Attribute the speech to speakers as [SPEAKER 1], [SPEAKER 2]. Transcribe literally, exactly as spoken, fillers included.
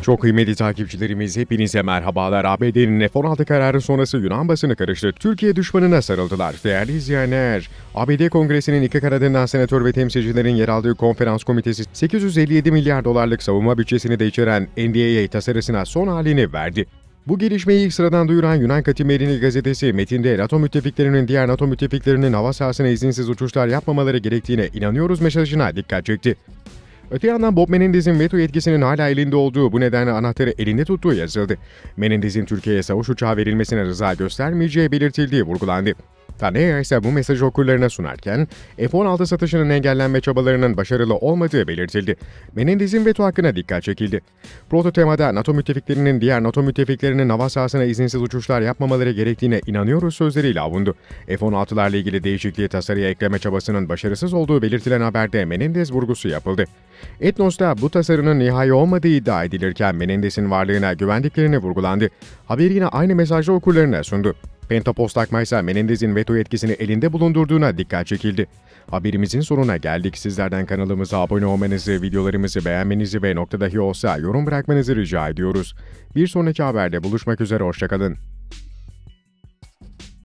[SPEAKER 1] Çok kıymetli takipçilerimiz, hepinize merhabalar. A B D'nin F on altı kararı sonrası Yunan basını karıştı. Türkiye düşmanına sarıldılar. Değerli izleyenler, A B D Kongresi'nin iki kanadından senatör ve temsilcilerin yer aldığı konferans komitesi sekiz yüz elli yedi milyar dolarlık savunma bütçesini de içeren N D A A tasarısına son halini verdi. Bu gelişmeyi ilk sıradan duyuran Yunan Kathimerini gazetesi metinde NATO müttefiklerinin diğer NATO müttefiklerinin hava sahasına izinsiz uçuşlar yapmamaları gerektiğine inanıyoruz mesajına dikkat çekti. Öte yandan Bob Menendez'in veto yetkisinin hala elinde olduğu, bu nedenle anahtarı elinde tuttuğu yazıldı. Menendez'in Türkiye'ye savaş uçağı verilmesine rıza göstermeyeceği belirtildiği vurgulandı. Tanea ise bu mesajı okurlarına sunarken F on altı satışının engellenme çabalarının başarılı olmadığı belirtildi. Menendez'in veto hakkına dikkat çekildi. Prototemada NATO müttefiklerinin diğer NATO müttefiklerinin hava sahasına izinsiz uçuşlar yapmamaları gerektiğine inanıyoruz sözleriyle avundu. F on altılarla ilgili değişikliği tasarıya ekleme çabasının başarısız olduğu belirtilen haberde Menendez vurgusu yapıldı. Etnos'ta bu tasarının nihai olmadığı iddia edilirken Menendez'in varlığına güvendiklerini vurgulandı. Haberi yine aynı mesajla okurlarına sundu. Pentapost Akma ise Menendez'in veto yetkisini elinde bulundurduğuna dikkat çekildi. Haberimizin sonuna geldik. Sizlerden kanalımıza abone olmanızı, videolarımızı beğenmenizi ve nokta dahi olsa yorum bırakmanızı rica ediyoruz. Bir sonraki haberde buluşmak üzere, hoşça kalın.